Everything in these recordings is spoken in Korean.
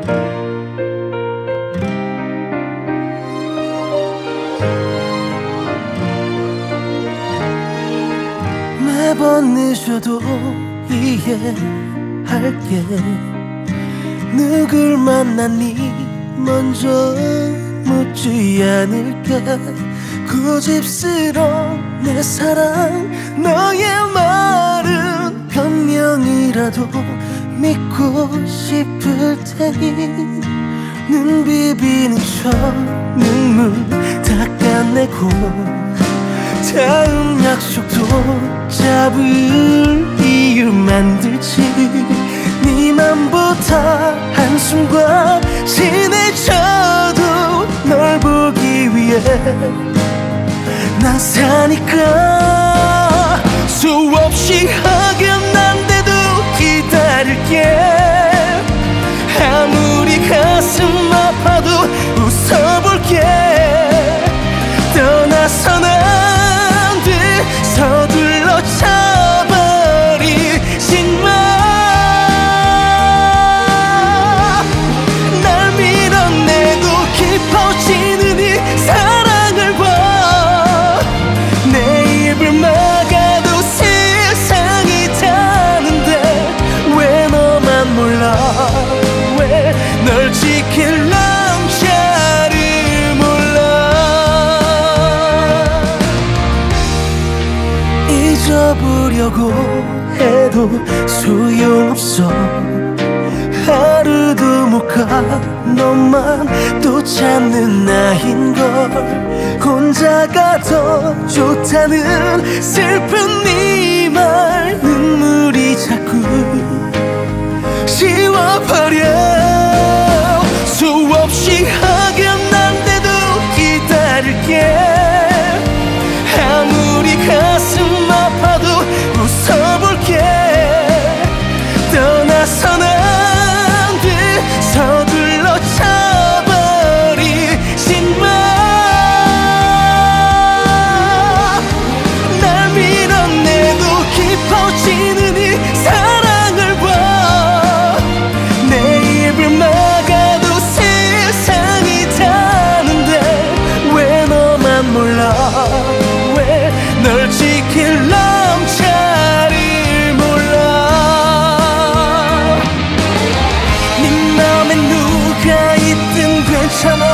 매번 늦어도 이해할게. 누굴 만났니 먼저 묻지 않을게. 고집스러운 내 사랑, 너의 말은 변명이라도 믿고 싶을 테니 눈 비비는 척 눈물 닦아내고 다음 약속도 잡을 이유 만들지. 네 맘보다 한숨과 친해져도 널 보기 위해 난 사니까. 수없이 어긋난데도 기다릴게. 아무리 가슴 아파도 웃어볼게. 떠나서는 안 돼. 서둘러 차버리지 마. 날 밀어내고 깊어지는 이 사랑을 봐. 내 입을 막아도 세상이 다는데 왜 너만 몰라. 왜 널 지킬 남자를 몰라. 잊어보려고 해도 소용없어. 하루도 못 가. 너만 또 찾는 나인걸. 혼자가 더 좋다는 슬픈 네 말 눈물이 자꾸 지워버려. 수없이 어긋난데도 기다릴게. 아무리 가슴 아파도 웃어볼게. 떠나서는 안 돼. 서둘러 차버리지 마. 날 밀어내고 깊어지는 이 사랑을 봐. 내 입을 막아도 세상이 다는데 왜 너만 몰라. 왜 널 지킬 남자를 몰라. 네 맘에 누가 있든 괜찮아.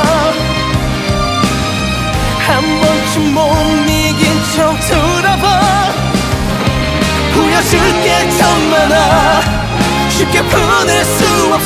한 번쯤 못 이긴 척 돌아봐. 보여줄 게 더 많아. 쉽게 보낼 수